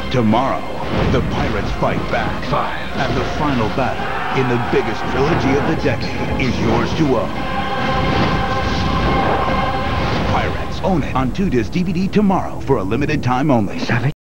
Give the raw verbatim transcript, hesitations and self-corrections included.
Tomorrow, the pirates fight back. Five. And the final battle in the biggest trilogy of the decade is yours to own. Pirates, own it on two disc D V D tomorrow for a limited time only. Savage.